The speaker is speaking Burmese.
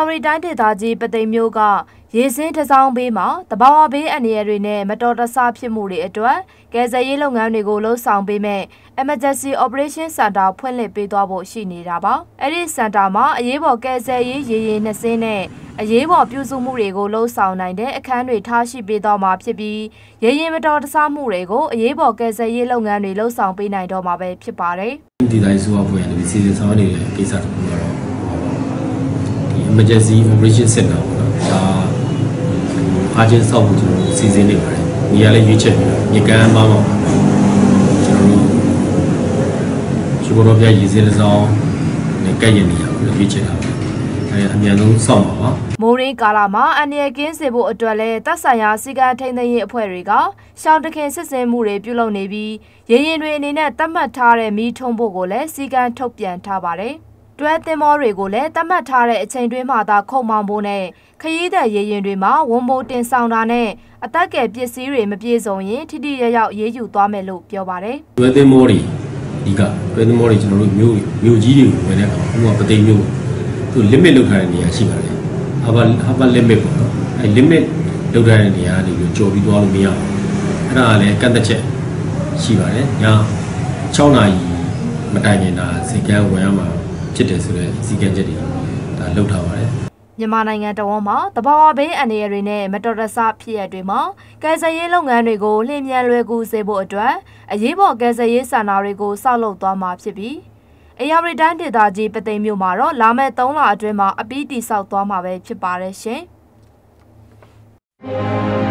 ယောင်ရီတိုင်းဒေသကြီးပသိမ်မြို့ကရေစင်းတစ်စောင်းဘေးမှာတဘာဝဘေးအန္တရာယ်တွေနဲ့မတော်တဆဖြစ်မှုတွေအတွက်ကယ်ဆယ်ရေးလုပ်ငန်းတွေကိုလှုပ်ဆောင်ပေးမဲ့ Emergency Operation Center ဖွင့်လှစ်ပေးသွားဖို့ရှိနေတာပါ။အဲ့ဒီစင်တာမှာအရေးပေါ်ကယ်ဆယ်ရေးရေယာဉ်2စင်းနဲ့အရေးပေါ်ပြုစုမှုတွေကိုလှုပ်ဆောင်နိုင်တဲ့အခန်းတွေထားရှိပေးသွားမှာဖြစ်ပြီးရေယာဉ်မတော်တဆမှုတွေကိုအရေးပေါ်ကယ်ဆယ်ရေးလုပ်ငန်းတွေလှုပ်ဆောင်ပေးနိုင်တော့မှာပဲဖြစ်ပါတယ်။ဒီတိုင်းဆိုအဖွင့်ရတယ်စီစဉ်ဆောင်နေတဲ့ကိစ္စတစ်ခုကတော့ဒီ Emergency Operation Center ပေါ့နော်။ဒါအားချင်းဆောက်ဖို့ကျွန်တော်စီစဉ်နေပါတယ်။နေရာလည်းရွေးချက်ပြီးတော့မြေကမ်းမှာကျွန်တော်တို့ပြရေစင်းတစ်စောင်းနဲ့ကဲ့ရဲ့နေရာကိုရွေးချက်တာပါ။အမြန်ဆုံးဆောက်ပါပါ။မိုးရင်းကာလမှာအန္တရာယ်ကင်းစေဖို့အတွက်လည်းတပ်ဆိုင်ရာစီကံထိန်းသိမ်းရေးအဖွဲ့တွေကရှောင်းတခင်စစ်စင်မှုတွေပြုလုပ်နေပြီးရေရင်တွေအနေနဲ့သတ်မှတ်ထားတဲ့မီးထုံးဖို့ကိုလည်းစီကံထုတ်ပြန်ထားပါတယ်။တွဲသင်္ဘောတွေကိုလည်းသတ်မှတ်ထားတဲ့အချိန်တွင်းမှာသာခုတ်မောင်းဖို့နဲ့ခရီးသည်ရေရင်တွေမှာဝန်မိုးတင်ဆောင်တာနဲ့အသက်ကယ်ပစ္စည်းတွေမပြေစုံရင်ထိထိရောက်ရောက်ရေးယူသွားမယ်လို့ပြောပါတယ်။တွဲသင်္ဘောတွေဒီကတွဲသင်္ဘောတွေကျွန်တော်တို့မြို့ကြီးတွေကိုဝင်တဲ့အခါဥပမာပသိမ်မြို့သူ limit လောက်ထားတဲ့နေရာရှိပါတယ်။ upper limit ပေါ့နော်။အဲ limit လောက်ထားတဲ့နေရာကနေပြီးကြော်ပြီးသွားလို့မရဘူး။အဲ့ဒါကလည်းကန့်သက်ချက်ရှိပါတယ်။ည6နာရီမတိုင်ခင်ဒါစီကံဝင်ရမှာဖြစ်တယ်ဆိုတော့စီကံချက်တွေဒါလောက်ထားပါတယ်။မြန်မာနိုင်ငံတဝန်းမှာတဘာဝဘေးအန္တရာယ်တွေနဲ့မတော်တဆဖြစ်ရတွေမှာကယ်ဆယ်ရေးလုပ်ငန်းတွေကိုလျင်မြန်လွယ်ကူစေဖို့အတွက်အရေးပေါ်ကယ်ဆယ်ရေးစင်တာတွေကိုဆောက်လုပ်သွားမှာဖြစ်ပြီးအေရဝတီတိုင်းဒေသကြီးပသိမ်မြို့မှာတော့လာမယ့်3လအတွင်းမှာအပြီးတည်ဆောက်သွားမှာပဲဖြစ်ပါတယ်ရှင်။